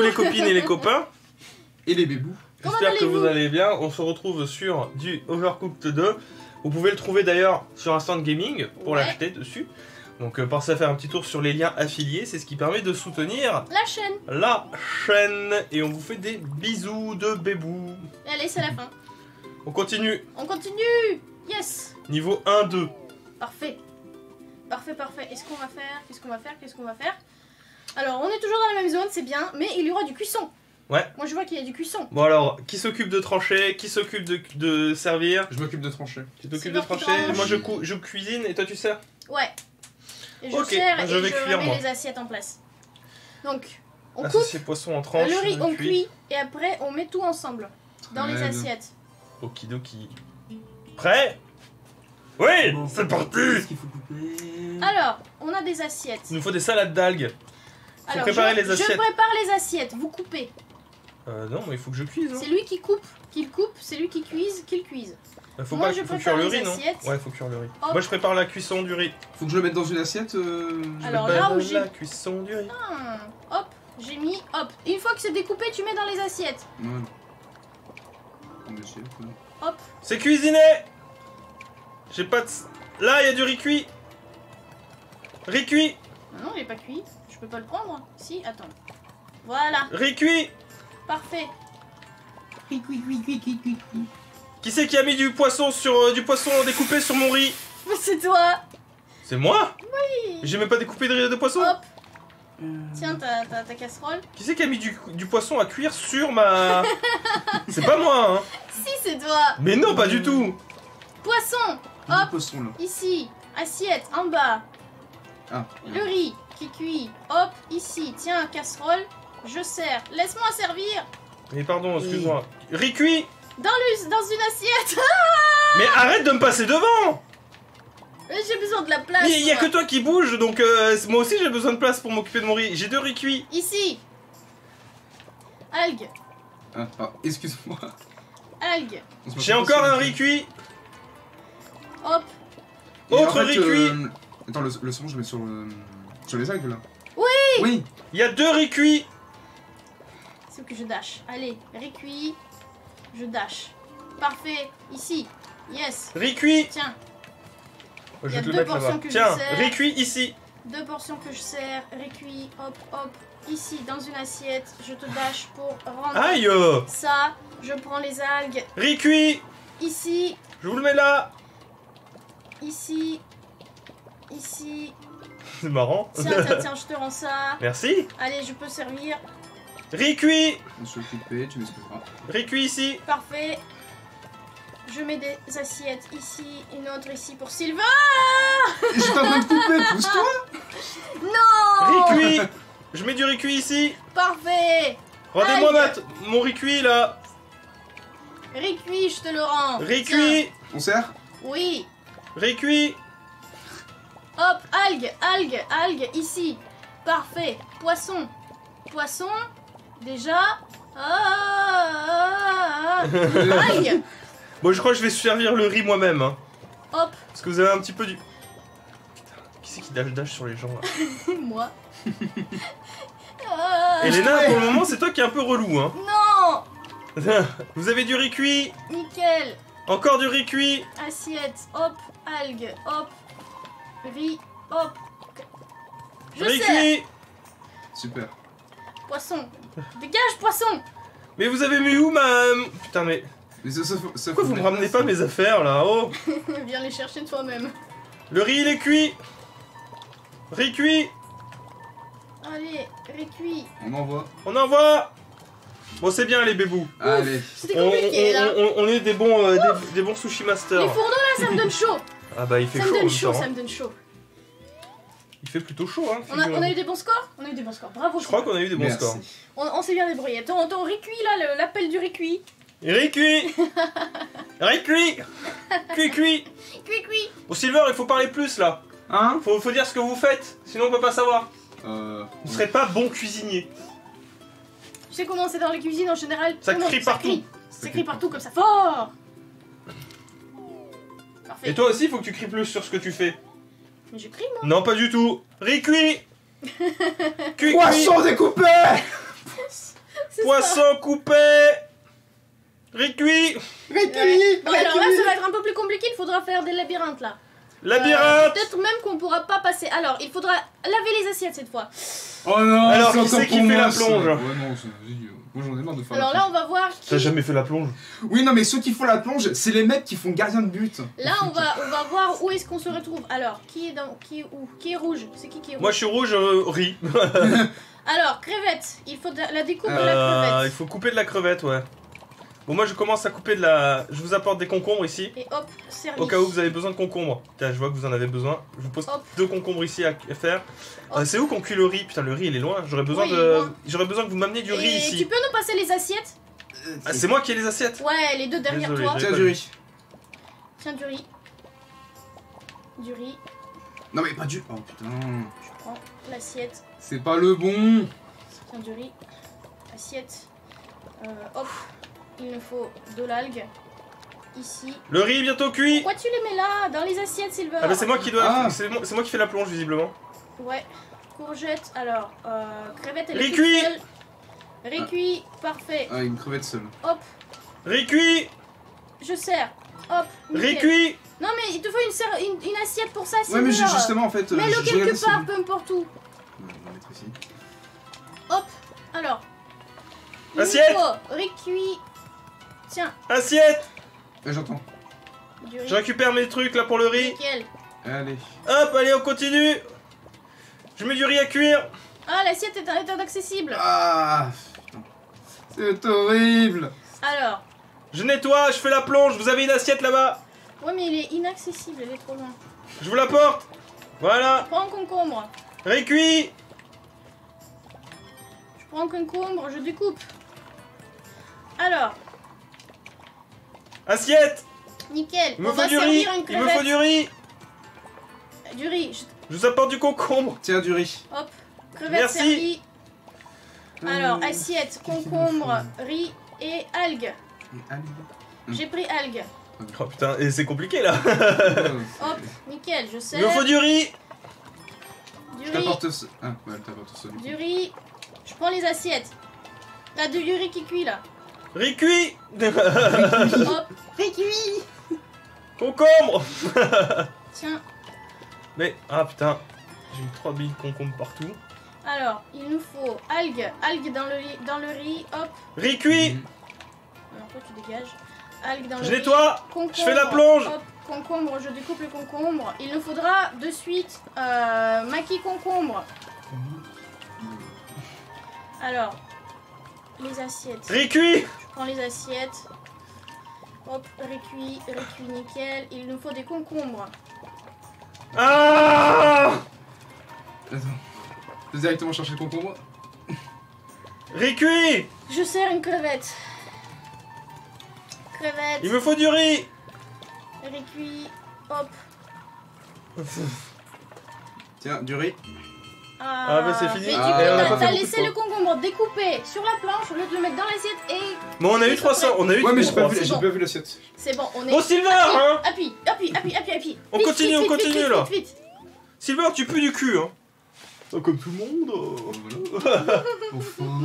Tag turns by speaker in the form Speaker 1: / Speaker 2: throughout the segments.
Speaker 1: les copines et les copains.
Speaker 2: Et les bébous.
Speaker 1: J'espère que vous allez bien. On se retrouve sur du Overcooked 2. Vous pouvez le trouver d'ailleurs sur Instant Gaming pour l'acheter dessus. Donc pensez à faire un petit tour sur les liens affiliés, c'est ce qui permet de soutenir la chaîne. Et on vous fait des bisous de bébou.
Speaker 3: Allez, c'est la fin.
Speaker 1: On continue.
Speaker 3: On continue. Yes.
Speaker 1: Niveau 1-2.
Speaker 3: Parfait. Parfait, parfait. Qu'est-ce qu'on va faire? Qu'est-ce qu'on va faire? Qu'est-ce qu'on va faire? Alors, on est toujours dans la même zone, c'est bien, mais il y aura du cuisson.
Speaker 1: Ouais.
Speaker 3: Moi, je vois qu'il y a du cuisson.
Speaker 1: Bon alors, qui s'occupe de trancher? Qui s'occupe de servir?
Speaker 2: Je m'occupe de trancher.
Speaker 1: Tu t'occupes de trancher? Moi, je cuisine et toi, tu sers?
Speaker 3: Ouais. Et je
Speaker 1: Ok,
Speaker 3: sers et
Speaker 1: je vais cuire,
Speaker 3: remets
Speaker 1: moi.
Speaker 3: les assiettes en place. Donc, on coupe
Speaker 1: Associé poisson en tranches.
Speaker 3: le riz,
Speaker 1: je
Speaker 3: on cuit, et après, on met tout ensemble dans les
Speaker 2: Très bien.
Speaker 3: assiettes.
Speaker 1: Okidoki. Prêt? Oui, c'est parti.
Speaker 2: Qu'est-ce qu'il faut couper?
Speaker 3: Alors, on a des assiettes.
Speaker 1: Il nous faut des salades d'algues. Faut
Speaker 3: Alors,
Speaker 1: préparer les
Speaker 3: je
Speaker 1: assiettes.
Speaker 3: prépare les assiettes, vous coupez.
Speaker 1: Non, mais il faut que je cuise.
Speaker 3: C'est lui qui coupe, c'est lui qui cuise, qu'il cuise.
Speaker 1: Faut
Speaker 3: Moi,
Speaker 1: pas
Speaker 3: je
Speaker 1: faut
Speaker 3: prépare
Speaker 1: cuire le
Speaker 3: les
Speaker 1: riz, non?
Speaker 3: assiettes.
Speaker 1: Ouais, faut cuire le riz.
Speaker 3: Hop.
Speaker 1: Moi, je prépare la cuisson du riz.
Speaker 2: Faut que je le mette dans une assiette
Speaker 3: Alors
Speaker 1: Je
Speaker 3: là
Speaker 1: prépare
Speaker 3: où j'ai...
Speaker 1: la cuisson du riz.
Speaker 3: Hop, j'ai mis, hop. Une fois que c'est découpé, tu mets dans les assiettes.
Speaker 2: Ouais. On déchire, là.
Speaker 3: Hop.
Speaker 1: C'est cuisiné. J'ai pas de... Là, il y a du riz cuit. Riz cuit.
Speaker 3: Non, il est pas cuit. Je peux pas le prendre. Si, attends. Voilà,
Speaker 1: Riz cuit.
Speaker 3: parfait.
Speaker 1: Qui c'est qui a mis du poisson sur du poisson découpé sur mon riz?
Speaker 3: C'est toi.
Speaker 1: C'est moi?
Speaker 3: Oui.
Speaker 1: J'ai même pas découpé de poisson.
Speaker 3: Hop. Tiens, ta casserole.
Speaker 1: Qui c'est qui a mis du poisson à cuire sur ma... C'est pas moi, hein.
Speaker 3: Si, c'est toi.
Speaker 1: Mais non, pas du tout.
Speaker 3: Poisson.
Speaker 2: Du
Speaker 3: Hop,
Speaker 2: poisson là.
Speaker 3: ici. Assiette, en bas.
Speaker 2: Ah.
Speaker 3: Le riz qui cuit. Hop, ici. Tiens, casserole. Je sers. Laisse-moi servir.
Speaker 1: Mais pardon, excuse-moi. Riz cuit.
Speaker 3: Dans une assiette.
Speaker 1: Mais arrête de me passer devant.
Speaker 3: Mais j'ai besoin de la place.
Speaker 1: Mais il y a
Speaker 3: moi.
Speaker 1: que toi qui bouge, donc moi aussi j'ai besoin de place pour m'occuper de mon riz. J'ai 2 riz cuits.
Speaker 3: Ici. Algues.
Speaker 2: Ah, excuse-moi.
Speaker 3: Algues.
Speaker 2: On se met
Speaker 1: J'ai
Speaker 2: pas
Speaker 1: encore
Speaker 2: sur
Speaker 1: un
Speaker 2: le
Speaker 1: riz cuit.
Speaker 3: Hop.
Speaker 2: Et en
Speaker 1: Autre
Speaker 2: fait,
Speaker 1: riz cuit.
Speaker 2: Attends, le son, je mets sur le... Sur les algues là.
Speaker 3: Oui.
Speaker 2: Oui.
Speaker 1: Il y a 2 riz cuits.
Speaker 3: C'est que je dash. Allez, riz cuit. Je dash. Parfait. Ici. Yes.
Speaker 1: Riz cuit.
Speaker 3: Tiens.
Speaker 1: Je
Speaker 3: Il y a
Speaker 1: vais te le
Speaker 3: 2
Speaker 1: mettre là-bas.
Speaker 3: portions que je
Speaker 1: Tiens,
Speaker 3: sers.
Speaker 1: riz cuit ici.
Speaker 3: 2 portions que je sers. Riz cuit. Hop, hop. Ici, dans une assiette. Je te dash pour rendre
Speaker 1: Aïe.
Speaker 3: ça. Je prends les algues.
Speaker 1: Riz cuit.
Speaker 3: Ici.
Speaker 1: Je vous le mets là.
Speaker 3: Ici. Ici.
Speaker 1: C'est marrant.
Speaker 3: Tiens, tiens, tiens, je te rends ça.
Speaker 1: Merci.
Speaker 3: Allez, je peux servir.
Speaker 1: Riz cuit.
Speaker 2: Je suis occupé, tu m'excuseras.
Speaker 1: Riz cuit ici.
Speaker 3: Parfait. Je mets des assiettes ici, une autre ici pour Sylvain.
Speaker 2: J'étais en train de couper, pousse-toi.
Speaker 3: Non.
Speaker 1: Riz cuit. Je mets du riz cuit ici.
Speaker 3: Parfait.
Speaker 1: Rendez-moi
Speaker 3: Aïe.
Speaker 1: mon riz cuit là.
Speaker 3: Riz cuit, je te le rends.
Speaker 1: Riz
Speaker 3: Tiens.
Speaker 1: cuit.
Speaker 2: On sert?
Speaker 3: Oui.
Speaker 1: Riz cuit.
Speaker 3: Hop, algues, algues, algues, ici. Parfait. Poisson. Poisson. Déjà. Algues.
Speaker 1: Bon, je crois que je vais servir le riz moi-même. Hein,
Speaker 3: Hop.
Speaker 1: parce que vous avez un petit peu du... Putain, qui c'est qui dash sur les gens là?
Speaker 3: Moi.
Speaker 1: Elena, pour le moment, c'est toi qui es un peu relou. Hein.
Speaker 3: Non.
Speaker 1: Vous avez du riz cuit.
Speaker 3: Nickel.
Speaker 1: Encore du riz cuit.
Speaker 3: Assiette. Hop. Algues. Hop. Riz. Hop. Je
Speaker 1: Riz
Speaker 3: sers.
Speaker 1: cuit.
Speaker 2: Super.
Speaker 3: Poisson. Dégage, poisson.
Speaker 1: Mais vous avez mis où ma... Putain, mais...
Speaker 2: Mais ça
Speaker 1: Pourquoi vous me ramenez pas mes affaires là? Oh.
Speaker 3: Viens les chercher toi-même.
Speaker 1: Le riz, il est cuit. Riz cuit.
Speaker 3: Allez, riz cuit.
Speaker 2: On envoie.
Speaker 1: On envoie. Bon, c'est bien les bébous.
Speaker 2: Allez.
Speaker 3: C'était compliqué là.
Speaker 1: On est des bons, des bons sushi masters.
Speaker 3: Les fourneaux là, ça me donne chaud.
Speaker 1: Ah bah il fait
Speaker 3: Ça
Speaker 1: chaud
Speaker 3: me
Speaker 1: en
Speaker 3: donne
Speaker 1: même
Speaker 3: chaud,
Speaker 1: temps, hein.
Speaker 3: ça me donne chaud.
Speaker 1: Il fait plutôt chaud hein.
Speaker 3: On a eu des bons scores? On a eu des bons scores, bravo.
Speaker 1: Je crois qu'on a eu des bons
Speaker 2: Merci.
Speaker 1: scores.
Speaker 3: On s'est bien débrouillé. Ton riz cuit là, l'appel du riz cuit.
Speaker 1: Riz cuit. Riz cuit. Cuit cuit.
Speaker 3: Cuit cuit.
Speaker 1: Au Silver, il faut parler plus là.
Speaker 2: Hein?
Speaker 1: Faut dire ce que vous faites, sinon on peut pas savoir. Vous serez pas bon cuisinier.
Speaker 3: Tu sais comment c'est dans les cuisines en général?
Speaker 1: Ça
Speaker 3: Tout le monde-
Speaker 1: crie partout.
Speaker 3: Ça crie partout comme ça, fort. Parfait.
Speaker 1: Et toi aussi, il faut que tu cries plus sur ce que tu fais.
Speaker 3: Mais je crie moi.
Speaker 1: Non, pas du tout. Riz cuit. Cuit cuit.
Speaker 2: Poisson découpé.
Speaker 1: Poisson coupé. Riz cuit.
Speaker 2: Récuit.
Speaker 3: Bon, alors là, ça va être un peu plus compliqué, il faudra faire des labyrinthes là.
Speaker 1: Labyrinthe.
Speaker 3: Peut-être même qu'on pourra pas passer. Alors, il faudra laver les assiettes cette fois.
Speaker 2: Oh non.
Speaker 1: Alors,
Speaker 2: c'est
Speaker 1: qui c'est
Speaker 2: encore
Speaker 1: qui
Speaker 2: pour
Speaker 1: fait
Speaker 2: moi,
Speaker 1: la
Speaker 2: ça.
Speaker 1: plonge?
Speaker 2: Ouais, non, moi j'en ai marre de faire
Speaker 3: Alors
Speaker 2: la
Speaker 3: là, on va voir
Speaker 1: T'as
Speaker 3: qui.
Speaker 1: jamais fait la plonge?
Speaker 2: plonge. Oui, non, mais ceux qui font la plonge, c'est les mecs qui font gardien de but.
Speaker 3: Là, on va voir où est-ce qu'on se retrouve. Alors, qui est où? Qui est rouge? C'est qui est rouge?
Speaker 1: Moi je suis rouge, riz.
Speaker 3: Alors, crevette. Il faut la découpe de la
Speaker 1: Il
Speaker 3: crevette.
Speaker 1: faut couper de la crevette, ouais. Bon, moi je commence à couper de la. Je vous apporte des concombres ici.
Speaker 3: Et hop, servi.
Speaker 1: Au cas où vous avez besoin de concombres. Putain, je vois que vous en avez besoin. Je vous pose
Speaker 3: Hop.
Speaker 1: 2 concombres ici à faire.
Speaker 3: Hop.
Speaker 1: C'est où qu'on cuit le riz? Putain, le riz il est loin. J'aurais besoin
Speaker 3: Oui, il est loin.
Speaker 1: que vous m'ameniez du riz
Speaker 3: Et
Speaker 1: ici.
Speaker 3: tu peux nous passer les assiettes?
Speaker 1: Ah, c'est moi qui ai les assiettes.
Speaker 3: Ouais, les deux derrière
Speaker 1: Désolé,
Speaker 3: toi.
Speaker 1: j'ai-
Speaker 2: Tiens, du riz.
Speaker 3: Tiens, du riz. Du riz.
Speaker 2: Non, mais pas du. Oh putain.
Speaker 3: Tu prends l'assiette.
Speaker 2: C'est pas le bon.
Speaker 3: Tiens, du riz. Assiette. Hop. Il nous faut de l'algue. Ici.
Speaker 1: Le riz est bientôt cuit.
Speaker 3: Pourquoi tu les mets là? Dans les assiettes, Silver.
Speaker 1: Ah bah c'est moi qui dois.
Speaker 2: Ah.
Speaker 1: C'est moi qui fais la plonge visiblement.
Speaker 3: Ouais. Courgette. Alors, crevette, elle
Speaker 1: Riz
Speaker 3: est
Speaker 1: cuit.
Speaker 3: toute seule. Riz cuit. Parfait.
Speaker 2: Ah, une crevette seule.
Speaker 3: Hop.
Speaker 1: Riz cuit.
Speaker 3: Je sers. Hop.
Speaker 1: Riz
Speaker 3: nickel.
Speaker 1: cuit.
Speaker 3: Non, mais il te faut une assiette pour ça,
Speaker 2: Ouais,
Speaker 3: Silver.
Speaker 2: mais justement, en fait.
Speaker 3: Mets-le
Speaker 2: je regardais
Speaker 3: quelque
Speaker 2: si-
Speaker 3: part, peu importe où.
Speaker 2: Ouais, on va mettre ici.
Speaker 3: Hop. Alors. il nous
Speaker 1: Assiette.
Speaker 3: faut riz cuit. Tiens,
Speaker 1: Assiette.
Speaker 2: J'entends.
Speaker 3: du riz.
Speaker 1: Je récupère mes trucs là pour le riz.
Speaker 3: Nickel.
Speaker 2: Allez.
Speaker 1: Hop, allez, on continue. Je mets du riz à cuire.
Speaker 3: Ah, l'assiette est inaccessible.
Speaker 2: Ah putain. C'est horrible.
Speaker 3: Alors.
Speaker 1: Je nettoie, je fais la plonge. Vous avez une assiette là-bas?
Speaker 3: Ouais, mais il est inaccessible, elle est trop loin.
Speaker 1: Je vous l'apporte. Voilà.
Speaker 3: Prends un concombre.
Speaker 1: Riz cuit.
Speaker 3: Je prends un concombre, je découpe. Alors,
Speaker 1: Assiette.
Speaker 3: nickel.
Speaker 1: Il me
Speaker 3: On
Speaker 1: faut
Speaker 3: va
Speaker 1: du riz.
Speaker 3: servir une
Speaker 1: Il me faut
Speaker 3: crevette.
Speaker 1: du riz.
Speaker 3: Du riz.
Speaker 1: Je vous apporte du concombre.
Speaker 2: Tiens, du riz.
Speaker 3: Hop. Crevette
Speaker 1: Merci.
Speaker 3: servie. Alors,
Speaker 2: Euh,
Speaker 3: assiette,
Speaker 2: qu'est-ce qu'il
Speaker 3: concombre,
Speaker 2: me
Speaker 3: riz et algues.
Speaker 2: Et allez.
Speaker 3: J'ai pris algues.
Speaker 1: Oh putain, et c'est compliqué là.
Speaker 3: Hop, nickel, je sais.
Speaker 1: Il me faut du riz.
Speaker 3: Du
Speaker 2: Je
Speaker 3: riz.
Speaker 2: t'apporte ça. Ah, ouais, elle t'apporte ça.
Speaker 3: Du riz. Je prends les assiettes. T'as du riz qui cuit là.
Speaker 1: Riz cuit.
Speaker 3: Hop. Riz cuit.
Speaker 1: Concombre.
Speaker 3: Tiens.
Speaker 1: Mais, ah putain, j'ai mis 3 billes de concombre partout.
Speaker 3: Alors, il nous faut algues. Algues dans le riz. Hop.
Speaker 1: Riz cuit.
Speaker 3: Alors, toi, tu dégages. Algues dans le
Speaker 1: Je
Speaker 3: riz.
Speaker 1: nettoie.
Speaker 3: Concombre.
Speaker 1: Je fais la plonge.
Speaker 3: Hop, concombre, je découpe le concombre. Il nous faudra de suite maquis concombre. Alors, les assiettes.
Speaker 1: Riz cuit.
Speaker 3: Je prends les assiettes. Hop, riz cuit, nickel. Il nous faut des concombres.
Speaker 1: Ah.
Speaker 2: Attends. Je vais directement chercher le concombre.
Speaker 1: Riz cuit.
Speaker 3: Je sers une crevette. Crevette,
Speaker 1: Il me faut du riz.
Speaker 3: riz cuit, hop.
Speaker 2: Tiens, du riz.
Speaker 1: Ah, bah, c'est fini.
Speaker 3: Mais du
Speaker 2: Ah,
Speaker 3: coup,
Speaker 2: et on a
Speaker 3: t'as
Speaker 2: pas fait
Speaker 3: t'as
Speaker 2: beaucoup
Speaker 3: laissé
Speaker 2: de
Speaker 3: le concombre découpé sur la planche au lieu de le mettre dans l'assiette et
Speaker 1: Bon, on a eu 300. On a eu
Speaker 2: Ouais, mais j'ai pas
Speaker 1: 300.
Speaker 2: vu,
Speaker 3: c'est
Speaker 2: j'ai
Speaker 3: bon.
Speaker 2: pas vu l'assiette.
Speaker 3: c'est bon, on est...
Speaker 1: Bon, Silver, hein.
Speaker 3: Appuie.
Speaker 1: On
Speaker 3: Vite,
Speaker 1: continue,
Speaker 3: vite,
Speaker 1: on
Speaker 3: vite,
Speaker 1: continue,
Speaker 3: vite,
Speaker 1: là.
Speaker 3: vite, vite.
Speaker 1: Silver, tu pues du cul, hein. Comme tout le monde.
Speaker 2: Voilà. Enfin.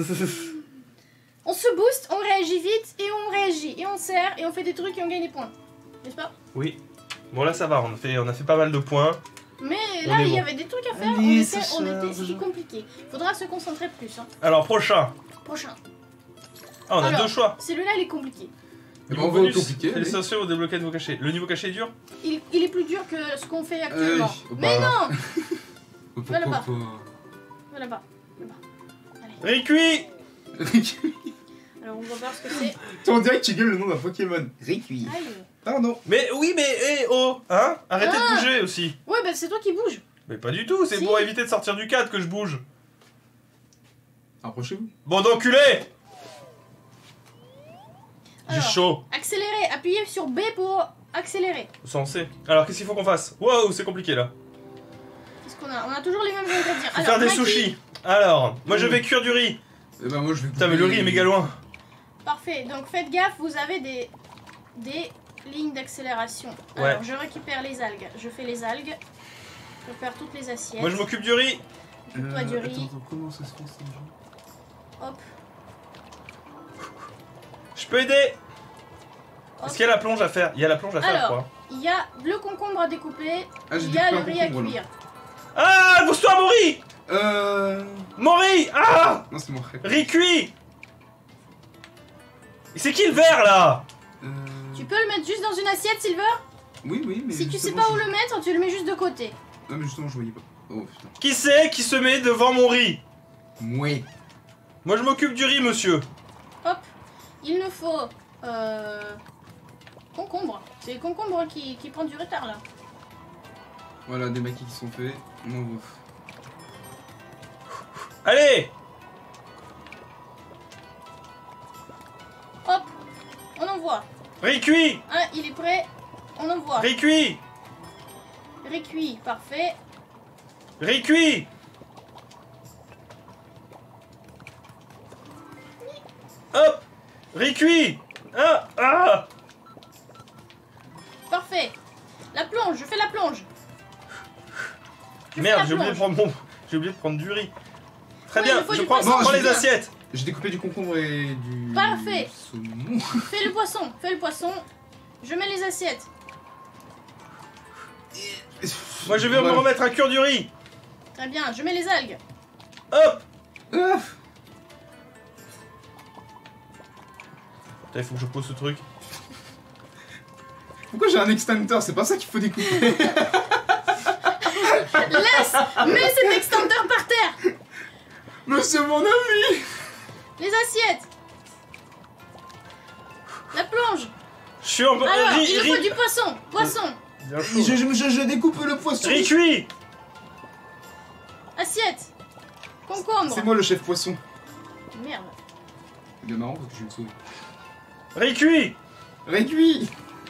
Speaker 3: On se booste, on réagit vite et on réagit et on sert et on fait des trucs et on gagne des points. N'est-ce pas?
Speaker 1: Oui. Bon, là, ça va. On a fait pas mal de points.
Speaker 3: Mais
Speaker 1: On
Speaker 3: là,
Speaker 1: est
Speaker 3: il y
Speaker 1: bon.
Speaker 3: avait des trucs à faire,
Speaker 2: Allez,
Speaker 3: c'était compliqué. Faudra se concentrer plus. Hein.
Speaker 1: Alors, prochain.
Speaker 3: Prochain.
Speaker 1: Ah, on a
Speaker 3: Alors.
Speaker 1: 2 choix.
Speaker 3: Celui-là, il est compliqué.
Speaker 2: Et
Speaker 1: Niveau
Speaker 2: on va
Speaker 1: bonus.
Speaker 2: compliqué. allez.
Speaker 1: Félicitations au débloqué de niveau caché. Le niveau caché est dur?
Speaker 3: Il est plus dur que ce qu'on fait actuellement.
Speaker 2: Oui,
Speaker 3: Mais
Speaker 2: bah.
Speaker 3: non!
Speaker 2: Pourquoi
Speaker 3: Voilà
Speaker 2: pas?
Speaker 3: Va là-bas.
Speaker 1: Riz cuit.
Speaker 3: Alors, on va voir ce que c'est.
Speaker 2: On dirait que tu gueules le nom d'un Pokémon. Riqui.
Speaker 3: Aïe.
Speaker 2: Pardon.
Speaker 1: Mais oui, mais oh, hein? Arrêtez
Speaker 3: Ah.
Speaker 1: de bouger aussi.
Speaker 3: Ouais, bah c'est toi qui bouge.
Speaker 1: Mais pas du tout, c'est
Speaker 3: Si.
Speaker 1: pour éviter de sortir du cadre que je bouge.
Speaker 2: Approchez-vous.
Speaker 1: Bon d'enculé. J'ai
Speaker 3: Alors.
Speaker 1: chaud.
Speaker 3: Accélérer. Appuyez sur B pour accélérer.
Speaker 1: Censé. Alors qu'est-ce qu'il faut qu'on fasse? Waouh, c'est compliqué là.
Speaker 3: Qu'est-ce qu'on a? On a toujours les mêmes ingrédients.
Speaker 1: Faut faire des
Speaker 3: maquis.
Speaker 1: sushis. Alors, moi je vais cuire du riz.
Speaker 2: Et bah, moi je vais.
Speaker 1: Putain, mais le riz est méga loin.
Speaker 3: Parfait. Donc faites gaffe, vous avez des lignes d'accélération.
Speaker 1: Ouais.
Speaker 3: Alors, je récupère les algues. Je fais les algues. Je prépare toutes les assiettes.
Speaker 1: Moi je m'occupe du riz.
Speaker 3: Toi du riz.
Speaker 2: Attends, comment ça se fait ça déjà?
Speaker 3: Hop.
Speaker 1: peux aider.
Speaker 3: Hop.
Speaker 1: Est-ce qu'il y a la plonge à faire? Il y a la plonge à faire,
Speaker 3: Alors.
Speaker 1: quoi.
Speaker 3: Il y a le concombre à découper,
Speaker 2: Ah, j'ai
Speaker 3: il y a le
Speaker 2: découpé
Speaker 3: riz
Speaker 2: un
Speaker 3: à
Speaker 2: concombre,
Speaker 3: cuire.
Speaker 1: Ah, pousse-toi, Mori! Mori! Ah!
Speaker 2: Non, c'est mon frère.
Speaker 1: Riz cuit! C'est qui le vert, là?
Speaker 3: Tu peux le mettre juste dans une assiette, Silver?
Speaker 2: Oui, mais.
Speaker 3: Si tu sais
Speaker 2: justement,
Speaker 3: pas où le mettre, tu le mets juste de côté.
Speaker 2: Non, mais justement, je voyais pas. Oh putain.
Speaker 1: Qui c'est qui se met devant mon riz?
Speaker 2: Mouais.
Speaker 1: Moi, je m'occupe du riz, monsieur.
Speaker 3: Hop, il nous faut concombre. C'est le concombre qui prend du retard là.
Speaker 2: Voilà, des maquis qui sont faits. On envoie.
Speaker 1: Allez!
Speaker 3: Hop, on envoie.
Speaker 1: Riz cuit!
Speaker 3: Ah, il est prêt. On envoie.
Speaker 1: Riz cuit!
Speaker 3: Riz cuit, parfait.
Speaker 1: Riz cuit! Hop! Riz cuit! Ah! Ah!
Speaker 3: Parfait. La plonge, je fais la plonge. Je fais
Speaker 1: Merde,
Speaker 3: la
Speaker 1: j'ai oublié de
Speaker 3: plonge.
Speaker 1: prendre mon... J'ai oublié de prendre du riz. Très
Speaker 3: Ouais,
Speaker 1: bien,
Speaker 3: il faut
Speaker 1: je
Speaker 3: du
Speaker 1: prends,
Speaker 3: poisson.
Speaker 1: je prends
Speaker 2: Non,
Speaker 1: les
Speaker 2: je-
Speaker 1: assiettes.
Speaker 2: J'ai découpé du concombre et du.
Speaker 3: Parfait.
Speaker 2: Saumon.
Speaker 3: Fais le poisson, fais le poisson. Je mets les assiettes.
Speaker 1: Moi, je vais me
Speaker 2: Ouais.
Speaker 1: remettre à cuire du riz.
Speaker 3: Très bien, je mets les algues.
Speaker 1: Hop!
Speaker 2: Ah.
Speaker 1: Putain, il faut que je pose ce truc.
Speaker 2: Pourquoi j'ai un extincteur? C'est pas ça qu'il faut découper.
Speaker 3: Laisse, mets cet extincteur par terre.
Speaker 2: Mais c'est mon ami.
Speaker 3: Les assiettes. La plonge.
Speaker 1: Je suis en...
Speaker 3: Alors,
Speaker 1: riz,
Speaker 3: il nous faut
Speaker 1: riz.
Speaker 3: du poisson. Poisson.
Speaker 1: Bien chaud.
Speaker 2: Je découpe le poisson.
Speaker 1: Riz cuit!
Speaker 3: Assiette. Concombre.
Speaker 2: C'est moi le chef poisson.
Speaker 3: Merde.
Speaker 2: C'est bien marrant parce que je vais me sauver.
Speaker 1: Riz cuit!
Speaker 2: Réduit.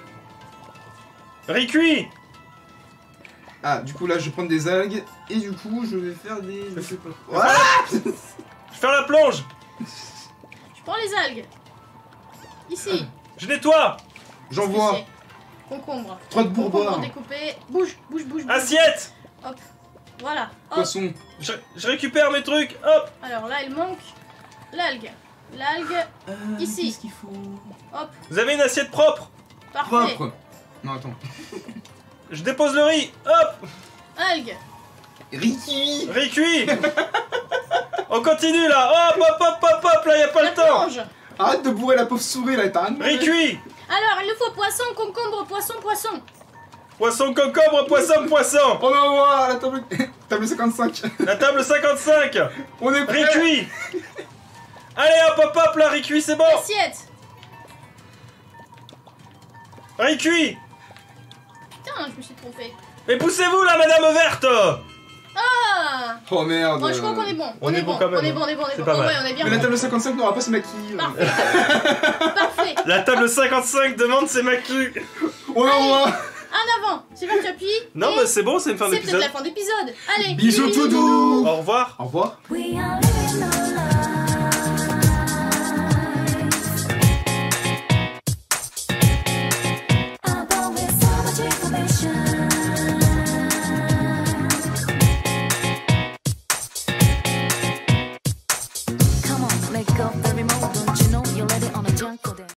Speaker 1: Riz cuit!
Speaker 2: Ah, du coup là je vais prendre des algues et du coup je vais faire des. Je sais pas.
Speaker 1: Je vais faire la plonge!
Speaker 3: Je prends les algues. Ici.
Speaker 1: Je nettoie!
Speaker 2: J'envoie
Speaker 3: Ici. Concombre.
Speaker 2: 3 de
Speaker 3: Concombre
Speaker 2: bourbois.
Speaker 3: découpé. Bouge, bouge, bouge. bouge.
Speaker 1: Assiette!
Speaker 3: Voilà. Hop.
Speaker 2: Poisson.
Speaker 1: Je récupère mes trucs, hop!
Speaker 3: Alors là, il manque l'algue. L'algue. Ici.
Speaker 2: Qu'est-ce qu'il faut?
Speaker 3: Hop.
Speaker 1: Vous avez une assiette propre?
Speaker 3: Parfait.
Speaker 2: Propre. Non attends.
Speaker 1: Je dépose le riz, hop!
Speaker 3: Algue.
Speaker 2: Ricky.
Speaker 1: Riz cuit! On continue là! Hop, hop, hop, hop, hop, là, y a pas
Speaker 3: La
Speaker 1: le temps!
Speaker 3: plonge.
Speaker 2: Arrête de bourrer la pauvre souris là, t'as rien demandé.
Speaker 1: Riz cuit!
Speaker 3: Alors, il nous faut poisson, concombre, poisson, poisson.
Speaker 1: Poisson concombre, poisson, poisson!
Speaker 2: On envoie la table. Table 55.
Speaker 1: La table 55!
Speaker 2: On est prêt.
Speaker 1: Riz cuit! Allez, hop, hop, hop, là, riz cuit, c'est bon!
Speaker 3: Assiette.
Speaker 1: Riz cuit!
Speaker 3: Putain, je me suis trompée.
Speaker 1: Mais poussez-vous là, madame verte!
Speaker 3: Ah.
Speaker 2: Oh merde.
Speaker 3: Bon, je crois qu'on est bon.
Speaker 1: On est bon quand même,
Speaker 3: On est bon, on est bon, on est
Speaker 1: c'est
Speaker 3: bon.
Speaker 1: pas
Speaker 3: Oh,
Speaker 1: mal.
Speaker 3: ouais, on est bien
Speaker 2: Mais la
Speaker 3: bon.
Speaker 2: table 55 n'aura pas ce maquis.
Speaker 3: Parfait. Parfait.
Speaker 1: La table 55 demande ses maquis!
Speaker 2: On envoie.
Speaker 3: En avant. Sylvain, tu appuies.
Speaker 1: Non,
Speaker 3: Et
Speaker 1: bah c'est bon, c'est une fin
Speaker 3: c'est peut-être
Speaker 1: d'épisode.
Speaker 3: la fin d'épisode. Allez.
Speaker 2: Bisous tout doux.
Speaker 1: Au revoir!
Speaker 2: Au revoir.
Speaker 4: We are living